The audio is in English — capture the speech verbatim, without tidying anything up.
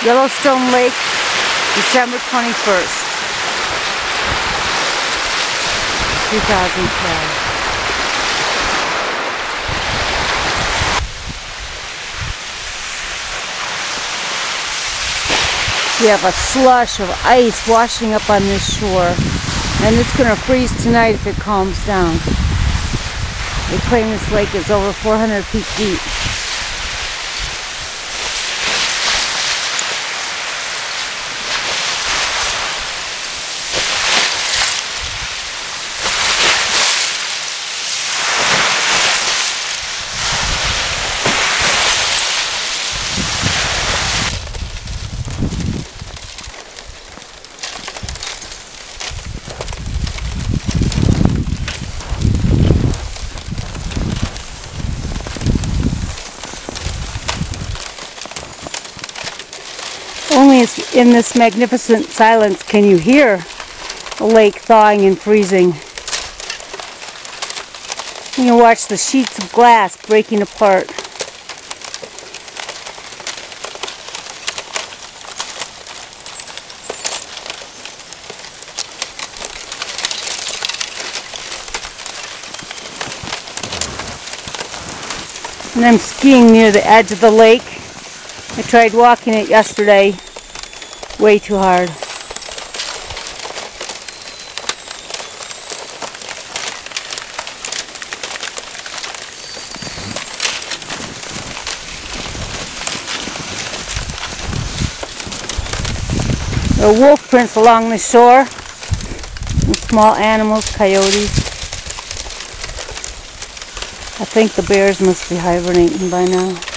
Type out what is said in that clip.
Yellowstone Lake, December twenty-first, two thousand twelve. We have a slush of ice washing up on this shore, and it's going to freeze tonight if it calms down. They claim this lake is over four hundred feet deep. Only in this magnificent silence can you hear the lake thawing and freezing. You can watch the sheets of glass breaking apart. And I'm skiing near the edge of the lake. I tried walking it yesterday. Way too hard. There are wolf prints along the shore, and small animals, coyotes. I think the bears must be hibernating by now.